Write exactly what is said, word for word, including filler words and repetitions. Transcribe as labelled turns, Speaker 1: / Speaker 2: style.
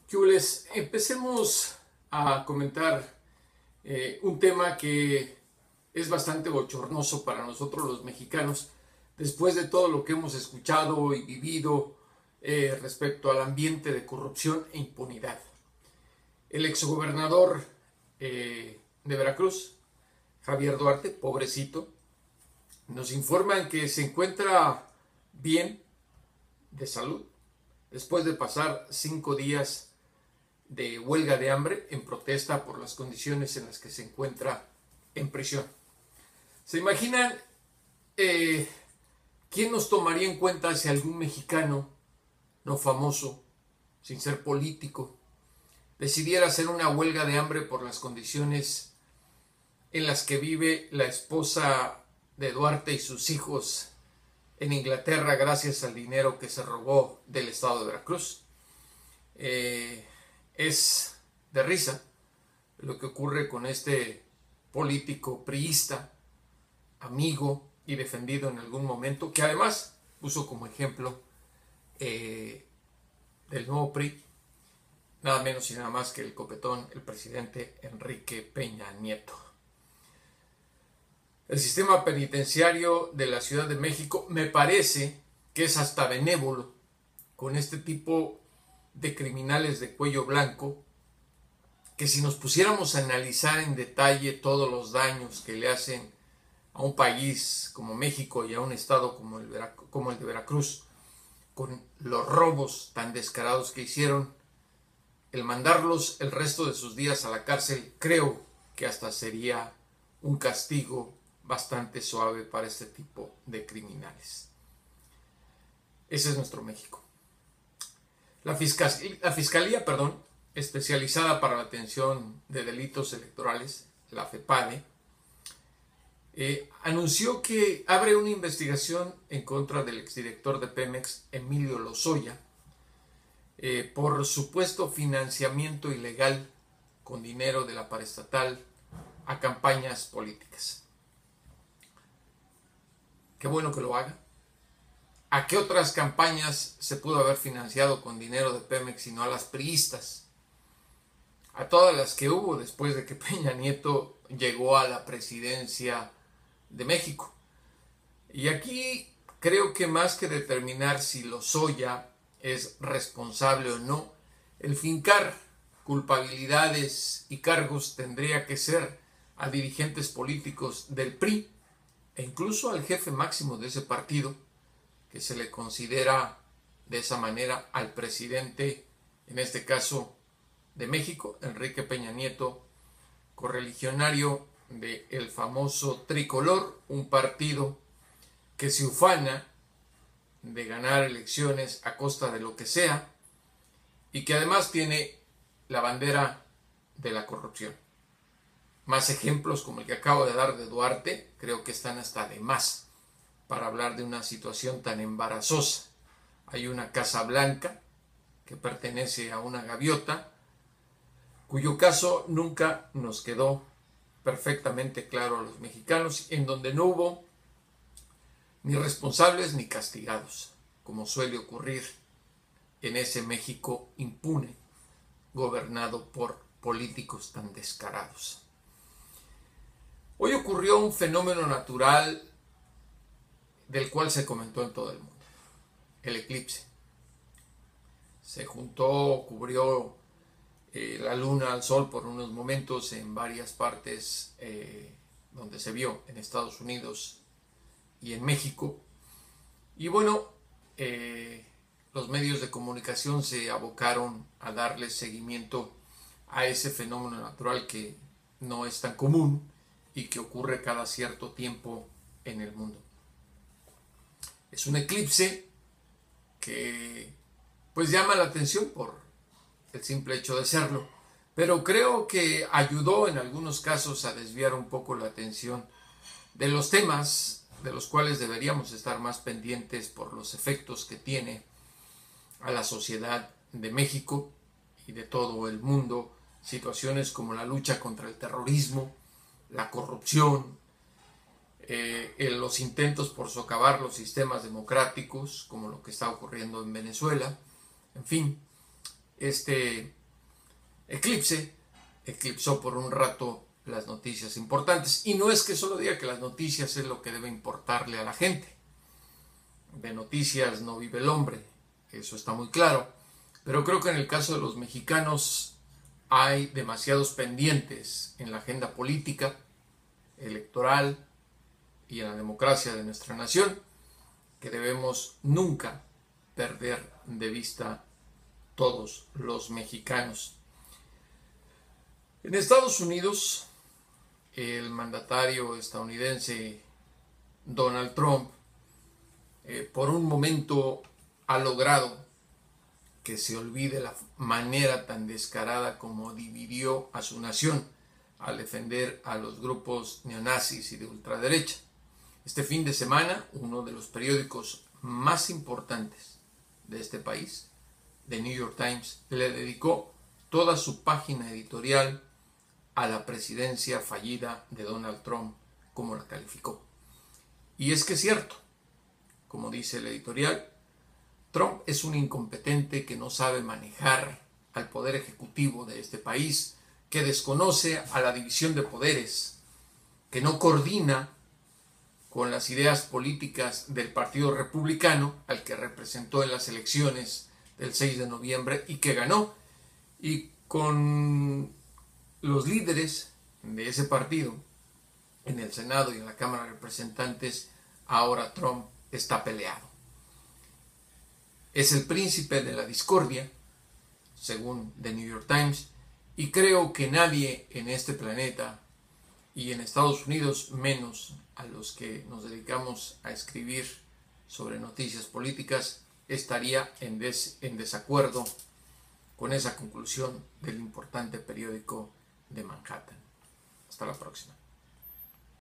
Speaker 1: Jules, empecemos a comentar eh, un tema que es bastante bochornoso para nosotros los mexicanos, después de todo lo que hemos escuchado y vivido eh, respecto al ambiente de corrupción e impunidad. El exgobernador eh, de Veracruz, Javier Duarte, pobrecito, nos informan que se encuentra bien de salud después de pasar cinco días de huelga de hambre en protesta por las condiciones en las que se encuentra en prisión. ¿Se imaginan eh, quién nos tomaría en cuenta si algún mexicano no famoso, sin ser político, decidiera hacer una huelga de hambre por las condiciones en las que vive la esposa de Duarte y sus hijos en Inglaterra gracias al dinero que se robó del estado de Veracruz? Eh, es de risa lo que ocurre con este político priista, amigo y defendido en algún momento, que además puso como ejemplo eh, del nuevo P R I, nada menos y nada más que el copetón, el presidente Enrique Peña Nieto. El sistema penitenciario de la Ciudad de México me parece que es hasta benévolo con este tipo de criminales de cuello blanco, que si nos pusiéramos a analizar en detalle todos los daños que le hacen a un país como México y a un estado como el, Vera, como el de Veracruz, con los robos tan descarados que hicieron, el mandarlos el resto de sus días a la cárcel, creo que hasta sería un castigo bastante suave para este tipo de criminales. Ese es nuestro México. La, fiscal, la Fiscalía, perdón, especializada para la atención de delitos electorales, la FEPADE, eh, anunció que abre una investigación en contra del exdirector de Pemex, Emilio Lozoya, eh, por supuesto financiamiento ilegal con dinero de la paraestatal a campañas políticas. Qué bueno que lo haga. ¿A qué otras campañas se pudo haber financiado con dinero de Pemex sino a las priistas? A todas las que hubo después de que Peña Nieto llegó a la presidencia de México. Y aquí creo que más que determinar si Lozoya es responsable o no, el fincar culpabilidades y cargos tendría que ser a dirigentes políticos del P R I e incluso al jefe máximo de ese partido, que se le considera de esa manera al presidente, en este caso de México, Enrique Peña Nieto, correligionario del famoso tricolor, un partido que se ufana de ganar elecciones a costa de lo que sea y que además tiene la bandera de la corrupción. Más ejemplos como el que acabo de dar de Duarte creo que están hasta de más para hablar de una situación tan embarazosa. Hay una Casa Blanca que pertenece a una gaviota, cuyo caso nunca nos quedó perfectamente claro a los mexicanos, en donde no hubo ni responsables ni castigados, como suele ocurrir en ese México impune, gobernado por políticos tan descarados. Hoy ocurrió un fenómeno natural del cual se comentó en todo el mundo, el eclipse. Se juntó, cubrió eh, la luna al sol por unos momentos en varias partes eh, donde se vio, en Estados Unidos y en México. Y bueno, eh, los medios de comunicación se abocaron a darle seguimiento a ese fenómeno natural que no es tan común y que ocurre cada cierto tiempo en el mundo. Es un eclipse que pues llama la atención por el simple hecho de serlo, pero creo que ayudó en algunos casos a desviar un poco la atención de los temas de los cuales deberíamos estar más pendientes por los efectos que tiene a la sociedad de México y de todo el mundo, situaciones como la lucha contra el terrorismo, la corrupción, Eh, en los intentos por socavar los sistemas democráticos, como lo que está ocurriendo en Venezuela. En fin, este eclipse eclipsó por un rato las noticias importantes. Y no es que solo diga que las noticias es lo que debe importarle a la gente. De noticias no vive el hombre, eso está muy claro. Pero creo que en el caso de los mexicanos hay demasiados pendientes en la agenda política, electoral y en la democracia de nuestra nación que debemos nunca perder de vista todos los mexicanos. En Estados Unidos, el mandatario estadounidense Donald Trump eh, por un momento ha logrado que se olvide la manera tan descarada como dividió a su nación al defender a los grupos neonazis y de ultraderecha. Este fin de semana, uno de los periódicos más importantes de este país, The New York Times, le dedicó toda su página editorial a la presidencia fallida de Donald Trump, como la calificó. Y es que es cierto, como dice el editorial, Trump es un incompetente que no sabe manejar al poder ejecutivo de este país, que desconoce a la división de poderes, que no coordina con las ideas políticas del Partido Republicano, al que representó en las elecciones del seis de noviembre y que ganó, y con los líderes de ese partido en el Senado y en la Cámara de Representantes. Ahora Trump está peleado. Es el príncipe de la discordia, según The New York Times, y creo que nadie en este planeta y en Estados Unidos, menos a los que nos dedicamos a escribir sobre noticias políticas, estaría en, des en desacuerdo con esa conclusión del importante periódico de Manhattan. Hasta la próxima.